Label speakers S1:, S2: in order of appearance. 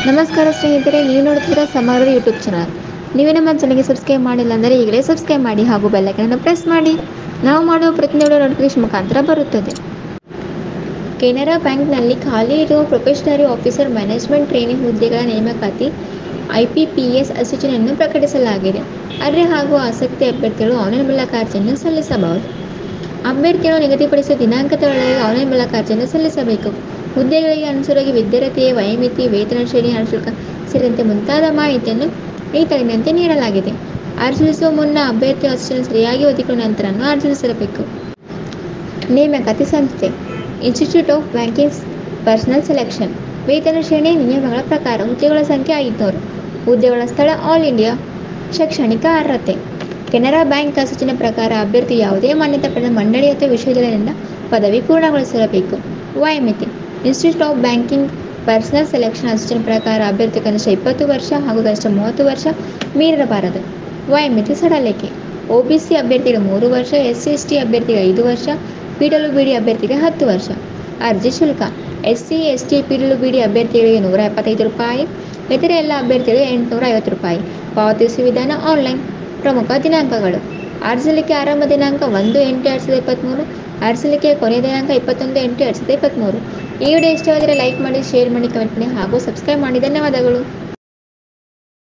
S1: ನಮಸ್ಕಾರ ಸ್ನೇಹಿತರೆ, ನೀವು ನೋಡ್ತಿದ್ದೀರಾ ಸಮಗ್ರ ಯೂಟ್ಯೂಬ್ ಚಾನಲ್. ನೀವೇ ನಮ್ಮ ಚಾನಲ್ಗೆ ಸಬ್ಸ್ಕ್ರೈಬ್ ಮಾಡಿಲ್ಲ ಅಂದರೆ ಈಗಲೇ ಸಬ್ಸ್ಕ್ರೈಬ್ ಮಾಡಿ ಹಾಗೂ ಬೆಲ್ಲೈಕನ್ ಪ್ರೆಸ್ ಮಾಡಿ. ನಾವು ಮಾಡುವ ಪ್ರತಿಯೊಂದು ನೋಟಿಫಿಕೇಶನ್ ಮುಖಾಂತರ ಬರುತ್ತದೆ. ಕೆನರಾ ಬ್ಯಾಂಕ್ನಲ್ಲಿ ಖಾಲಿ ಇರುವ ಪ್ರೊಬೇಷನರಿ ಆಫೀಸರ್ ಮ್ಯಾನೇಜ್ಮೆಂಟ್ ಟ್ರೈನಿಂಗ್ ಹುದ್ದೆಗಳ ನೇಮಕಾತಿ IPPS ಅಧಿಸೂಚನೆಯನ್ನು ಪ್ರಕಟಿಸಲಾಗಿದೆ. ಅರ್ಹ ಹಾಗೂ ಆಸಕ್ತಿ ಅಭ್ಯರ್ಥಿಗಳು ಆನ್ಲೈನ್ ಮೂಲಕ ಅರ್ಜಿಯನ್ನು ಸಲ್ಲಿಸಬಹುದು. ಅಭ್ಯರ್ಥಿಗಳು ನಿಗದಿಪಡಿಸಿದ ದಿನಾಂಕದ ಒಳಗೆ ಆನ್ಲೈನ್ ಮೂಲಕ ಅರ್ಜಿಯನ್ನು ಸಲ್ಲಿಸಬೇಕು. ಹುದ್ದೆಗಳಿಗೆ ಅನುಸಾರವಾಗಿ ವಿದ್ಯಾರ್ಥಿಯ ವಯೋಮಿತಿ, ವೇತನ ಶ್ರೇಣಿ, ಹಣಶುಲ್ಕ ಸೇರಿದಂತೆ ಮುಂತಾದ ಮಾಹಿತಿಯನ್ನು ಈ ಕೆಳಗಿನಂತೆ ನೀಡಲಾಗಿದೆ. ಅರ್ಜಿ ಸಲ್ಲಿಸುವ ಮುನ್ನ ಅಭ್ಯರ್ಥಿ ಅರ್ಜಿಯನ್ನು ಸರಿಯಾಗಿ ಓದಿಕೊಂಡ ನಂತರ ಅರ್ಜಿ ಸಲ್ಲಿಸಬೇಕು. ನೇಮಕಾತಿ ಸಂಸ್ಥೆ institute of banking personnel selection. ವೇತನ ಶ್ರೇಣಿ ನಿಯಮಗಳ ಪ್ರಕಾರ ಹುದ್ದೆಗಳ ಸಂಖ್ಯೆ 500. ಹುದ್ದೆಗಳ ಸ್ಥಳ ಆಲ್ ಇಂಡಿಯಾ. ಶೈಕ್ಷಣಿಕ ಅರ್ಹತೆ ಕೆನರಾ ಬ್ಯಾಂಕ್ ಅಧಿಸೂಚನೆ ಪ್ರಕಾರ ಅಭ್ಯರ್ಥಿ ಯಾವುದೇ ಮಾನ್ಯತೆ ಪಡೆದ ಮಂಡಳಿ ಅಥವಾ ವಿಶ್ವವಿದ್ಯಾಲಯದಿಂದ ಪದವಿ ಪೂರ್ಣಗೊಳಿಸಿರಬೇಕು. ವಯೋಮಿತಿ institute of banking personnel selection ಅಧಿಸೂಚನೆ ಪ್ರಕಾರ ಅಭ್ಯರ್ಥಿ ಕನಿಷ್ಠ 20 ವರ್ಷ ಹಾಗೂ ಗರಿಷ್ಠ 30 ವರ್ಷ ಮೀರಿರಬಾರದು. ವಯೋಮಿತಿ ಸಡಲಿಕೆ OBC ಅಭ್ಯರ್ಥಿಗೆ 3 ವರ್ಷ, SC/ST ಅಭ್ಯರ್ಥಿಗೆ 5 ವರ್ಷ, PWBD ಅಭ್ಯರ್ಥಿಗೆ 10 ವರ್ಷ. ಅರ್ಜಿ ಶುಲ್ಕ SC/ST PWBD ಅಭ್ಯರ್ಥಿಗಳಿಗೆ ₹175, ಇತರ ಎಲ್ಲ ಅಭ್ಯರ್ಥಿಗಳಿಗೆ ₹850. ಪಾವತಿಸುವ ವಿಧಾನ ಆನ್ಲೈನ್. ಪ್ರಮುಖ ದಿನಾಂಕಗಳು: ಅರ್ಜಿ ಸಲ್ಲಿಕೆ ಆರಂಭ ದಿನಾಂಕ 1/8/2023. ಅರ್ಜಿ ಸಲ್ಲಿಕೆಯ ಕೊನೆಯ ದಿನಾಂಕ 21/8/2023. ಈ ವಿಡಿಯೋ ಇಷ್ಟವಾದರೆ ಲೈಕ್ ಮಾಡಿ, ಶೇರ್ ಮಾಡಿ, ಕಮೆಂಟ್ ಮಾಡಿ ಹಾಗೂ ಸಬ್ಸ್ಕ್ರೈಬ್ ಮಾಡಿ. ಧನ್ಯವಾದಗಳು.